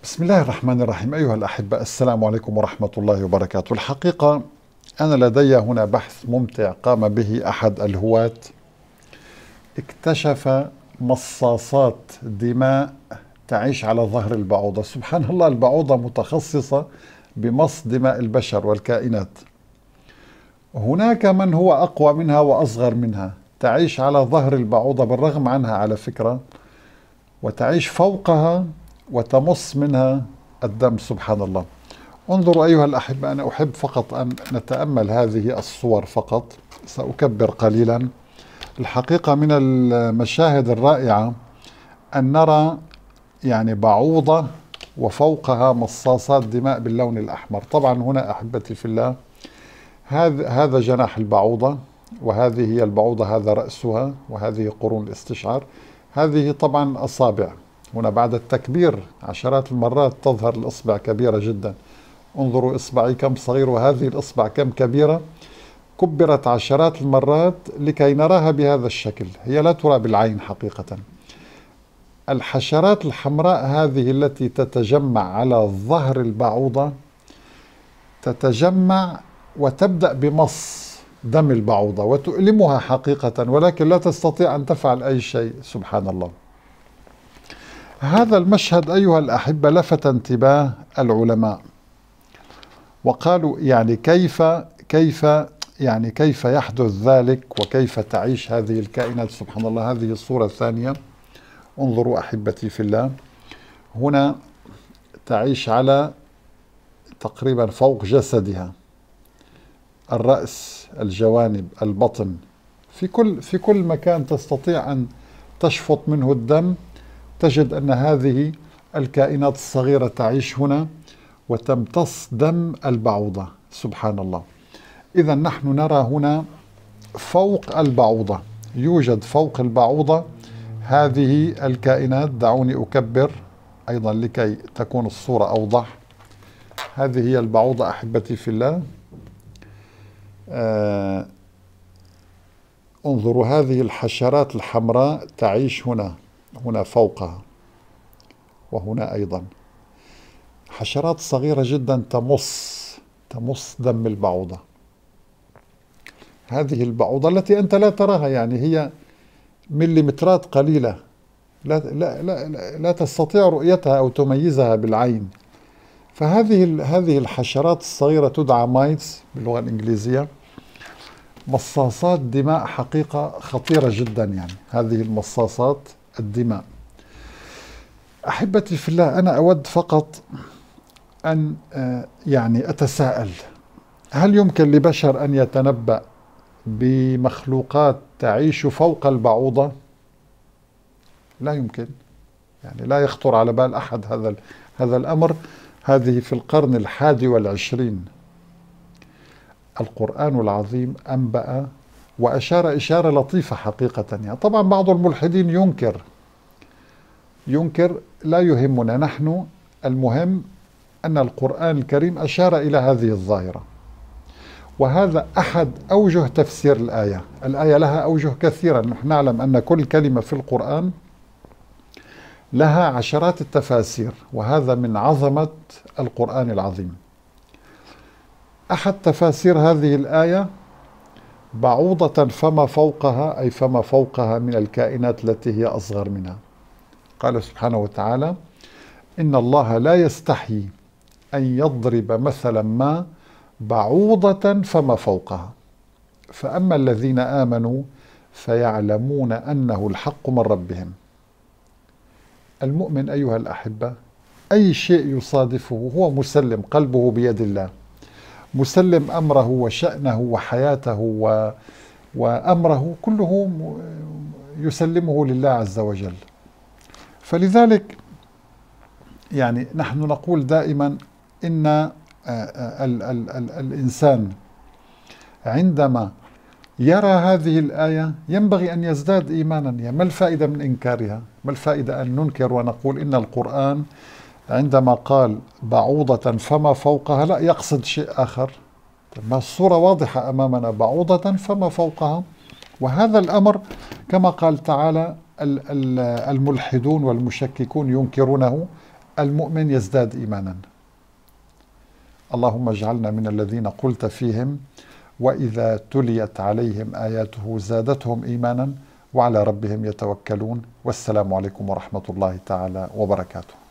بسم الله الرحمن الرحيم. أيها الأحبة، السلام عليكم ورحمة الله وبركاته. الحقيقة أنا لدي هنا بحث ممتع قام به أحد الهواة. اكتشف مصاصات دماء تعيش على ظهر البعوضة. سبحان الله، البعوضة متخصصة بمص دماء البشر والكائنات. هناك من هو أقوى منها وأصغر منها تعيش على ظهر البعوضة بالرغم عنها على فكرة، وتعيش فوقها وتمص منها الدم. سبحان الله. انظروا أيها الأحبة، أنا أحب فقط أن نتأمل هذه الصور فقط، سأكبر قليلا. الحقيقة من المشاهد الرائعة أن نرى بعوضة وفوقها مصاصات دماء باللون الأحمر. طبعا هنا أحبتي في الله، هذا جناح البعوضة، وهذه هي البعوضة، هذا رأسها، وهذه قرون الاستشعار، هذه طبعا أصابع. هنا بعد التكبير عشرات المرات تظهر الإصبع كبيرة جدا. انظروا إصبعي كم صغير، وهذه الإصبع كم كبيرة. كبرت عشرات المرات لكي نراها بهذا الشكل، هي لا ترى بالعين حقيقة. الحشرات الحمراء هذه التي تتجمع على ظهر البعوضة تتجمع وتبدأ بمص دم البعوضة وتؤلمها حقيقة، ولكن لا تستطيع أن تفعل أي شيء. سبحان الله. هذا المشهد أيها الأحبة لفت انتباه العلماء، وقالوا كيف يحدث ذلك، وكيف تعيش هذه الكائنات. سبحان الله. هذه الصورة الثانية، انظروا أحبتي في الله، هنا تعيش على تقريبا فوق جسدها، الرأس، الجوانب، البطن، في كل مكان تستطيع أن تشفط منه الدم. تجد أن هذه الكائنات الصغيرة تعيش هنا وتمتص دم البعوضة. سبحان الله. إذا نحن نرى هنا فوق البعوضة، يوجد فوق البعوضة هذه الكائنات. دعوني أكبر أيضا لكي تكون الصورة أوضح. هذه هي البعوضة أحبتي في الله. انظروا، هذه الحشرات الحمراء تعيش هنا فوقها، وهنا أيضا حشرات صغيرة جدا تمص دم البعوضة. هذه البعوضة التي أنت لا تراها، هي مليمترات قليلة، لا تستطيع رؤيتها أو تميزها بالعين. فهذه الحشرات الصغيرة تدعى مايتس باللغة الإنجليزية، مصاصات دماء حقيقة خطيرة جدا. هذه المصاصات الدماء. أحبتي في الله، أنا أود فقط أن أتساءل، هل يمكن لبشر أن يتنبأ بمخلوقات تعيش فوق البعوضة؟ لا يمكن، لا يخطر على بال أحد هذا الأمر. هذه في القرن 21 القرآن العظيم أنبأ وأشار إشارة لطيفة حقيقة. طبعا بعض الملحدين ينكر، لا يهمنا، نحن المهم أن القرآن الكريم أشار إلى هذه الظاهرة، وهذا أحد أوجه تفسير الآية. الآية لها أوجه كثيرة. نحن نعلم أن كل كلمة في القرآن لها عشرات التفاسير، وهذا من عظمة القرآن العظيم. أحد تفاسير هذه الآية: بعوضة فما فوقها، أي فما فوقها من الكائنات التي هي أصغر منها. قال سبحانه وتعالى: إن الله لا يستحيي أن يضرب مثلا ما بعوضة فما فوقها، فأما الذين آمنوا فيعلمون أنه الحق من ربهم. المؤمن أيها الأحبة أي شيء يصادفه هو مسلم، قلبه بيد الله، مسلم أمره وشأنه وحياته وأمره كله يسلمه لله عز وجل. فلذلك نحن نقول دائما إن الإنسان عندما يرى هذه الآية ينبغي أن يزداد إيمانا. ما الفائدة من إنكارها؟ ما الفائدة أن ننكر ونقول إن القرآن عندما قال بعوضة فما فوقها لا يقصد شيء آخر؟ ما الصورة واضحة أمامنا، بعوضة فما فوقها. وهذا الأمر كما قال تعالى الملحدون والمشككون ينكرونه، المؤمن يزداد إيمانا. اللهم اجعلنا من الذين قلت فيهم: وإذا تليت عليهم آياته زادتهم إيمانا وعلى ربهم يتوكلون. والسلام عليكم ورحمة الله تعالى وبركاته.